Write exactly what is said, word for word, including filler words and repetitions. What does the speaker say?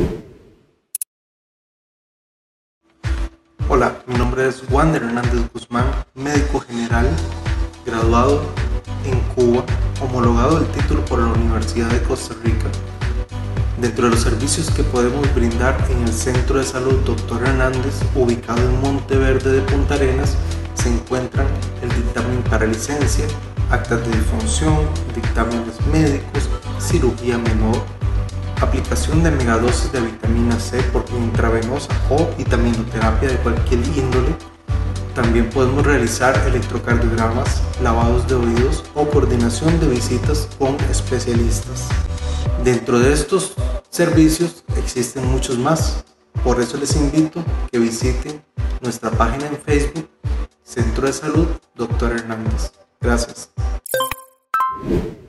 Hola, mi nombre es Wander Hernández Guzmán, médico general, graduado en Cuba, homologado del título por la Universidad de Costa Rica. Dentro de los servicios que podemos brindar en el Centro de Salud Doctor Hernández, ubicado en Monteverde de Punta Arenas, se encuentran el dictamen para licencia, actas de defunción, dictámenes médicos, cirugía menor, aplicación de megadosis de vitamina C por vía intravenosa o vitaminoterapia de cualquier índole. También podemos realizar electrocardiogramas, lavados de oídos o coordinación de visitas con especialistas. Dentro de estos servicios existen muchos más, por eso les invito a que visiten nuestra página en Facebook, Centro de Salud Doctor Hernández. Gracias.